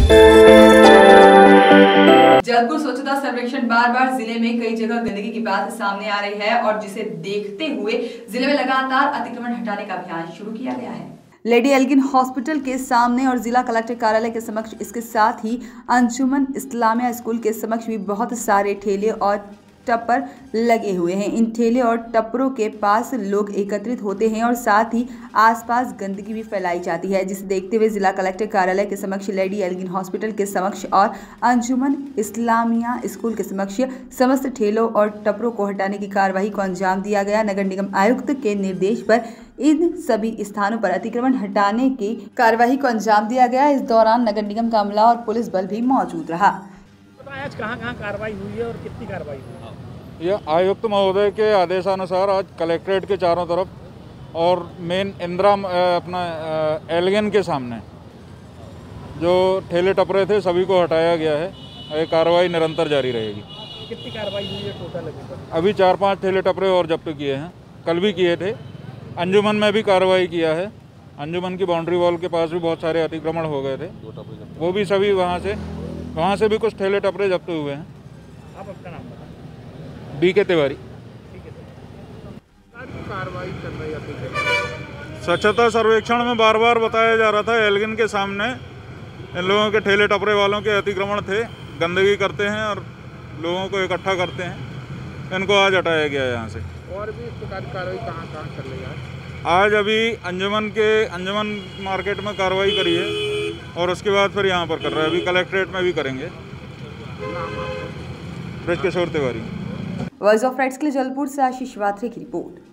जबलपुर स्वच्छता सर्वेक्षण बार बार जिले में कई जगह गंदगी की बात सामने आ रही है और जिसे देखते हुए जिले में लगातार अतिक्रमण हटाने का अभियान शुरू किया गया है। लेडी एल्गिन हॉस्पिटल के सामने और जिला कलेक्टर कार्यालय के समक्ष, इसके साथ ही अंजुमन इस्लामिया स्कूल के समक्ष भी बहुत सारे ठेले और टप्पर लगे हुए हैं। इन ठेले और टप्परों के पास लोग एकत्रित होते हैं और साथ ही आसपास गंदगी भी फैलाई जाती है, जिसे देखते हुए जिला कलेक्टर कार्यालय के समक्ष, लेडी एल्गिन हॉस्पिटल के समक्ष और अंजुमन इस्लामिया स्कूल के समक्ष समस्त ठेलों और टप्परों को हटाने की कार्रवाई को अंजाम दिया गया। नगर निगम आयुक्त के निर्देश पर इन सभी स्थानों पर अतिक्रमण हटाने की कार्रवाई को अंजाम दिया गया। इस दौरान नगर निगम का अमला और पुलिस बल भी मौजूद रहा। आज कहाँ कार्रवाई हुई है और कितनी कार्रवाई हुई है? यह आयुक्त महोदय के आदेशानुसार आज कलेक्ट्रेट के चारों तरफ और मेन इंदिरा अपना एल्गिन के सामने जो ठेले टपरे थे सभी को हटाया गया है। ये कार्रवाई निरंतर जारी रहेगी। कितनी कार्रवाई हुई है टोटल? अभी 4-5 ठेले टपरे और जब्त किए हैं, कल भी किए थे। अंजुमन में भी कार्रवाई किया है। अंजुमन की बाउंड्री वॉल के पास भी बहुत सारे अतिक्रमण हो गए थे, वो भी सभी वहाँ से भी कुछ ठेले टपरे जब्त हुए हैं। आप अपना नाम बताएं। BK तिवारी। ठीक है, कार्रवाई कर रही है। स्वच्छता सर्वेक्षण में बार बार बताया जा रहा था एल्गिन के सामने इन लोगों के ठेले टपरे वालों के अतिक्रमण थे, गंदगी करते हैं और लोगों को इकट्ठा करते हैं। इनको आज हटाया गया है यहाँ से। और भी इस प्रकार की कार्रवाई कहाँ कर रही है? आज अभी अंजुमन मार्केट में कार्रवाई करी है और उसके बाद फिर यहाँ पर कर रहे हैं। अभी कलेक्ट्रेट में भी करेंगे। Brajkishore Tiwari. Voice of rights के लिए जबलपुर से आशीष वात्रे की रिपोर्ट।